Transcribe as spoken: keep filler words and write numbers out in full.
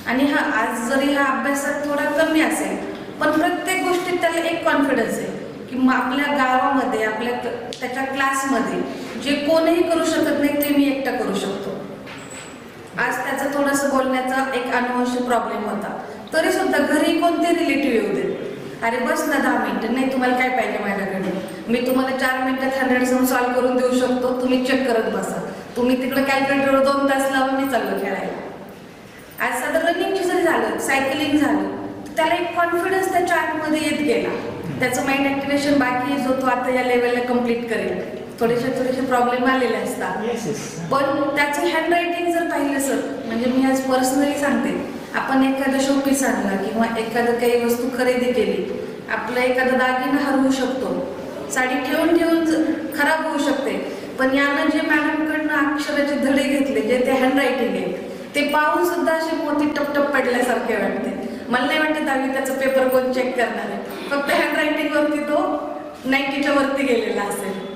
आणि हा आज जरी हा अभ्यासात थोडा कमी असेल पण प्रत्येक गोष्टीत त्याला एक कॉन्फिडन्स आहे की आपल्या गावामध्ये आपल्या त्याच्या क्लासमध्ये जे कोणीही करू शकत नाही ते मी एकटा करू शकतो. आज त्याचा थोडंसं बोलण्याचा एक अनुवंशिक प्रॉब्लेम होता, तरी सुद्धा घरी कोणते रिलेटिव्ह येऊ दे, अरे बस ना दहा मिनिटं, नाही तुम्हाला काय पाहिजे माझ्याकडे, मी तुम्हाला चार मिनिटात हंड्रेड सम सॉल्व्ह करून देऊ शकतो, तुम्ही चेक करत बसा, तुम्ही तिकडे कॅल्क्युलेटरवर दोन तास लावून मी चाललो खेळायला. आज साधं रनिंगची जरी झालं, सायकलिंग झालं, त्याला एक कॉन्फिडन्स त्याच्या आतमध्ये येत गेला. त्याचं माइंड ॲक्टिव्हेशन बाकी जो तो आता या लेवलला कम्प्लीट करेल. थोडेसे थोडेसे प्रॉब्लेम आलेले असतात, पण त्याचं हँड रायटिंग जर पाहिलं सर, म्हणजे मी आज पर्सनली सांगते, आपण एखादा शोपीस आणला किंवा एखादं काही वस्तू खरेदी केली, आपलं एखादा दागिना हरवू शकतो, साडी ठेवून ठेवून खराब होऊ शकते, पण यानं जे मॅडमकडनं अक्षराचे धडे घेतले, जे ते हँड रायटिंग आहे, ते पाहून सुद्धा असे मोती टपटप पडल्यासारखे वाटते. मला नाही वाटते दहावी त्याचा पेपर कोण चेक करणार आहे, फक्त हँड रायटिंग वरती तो नाईन्टीच्या वरती गेलेला असेल.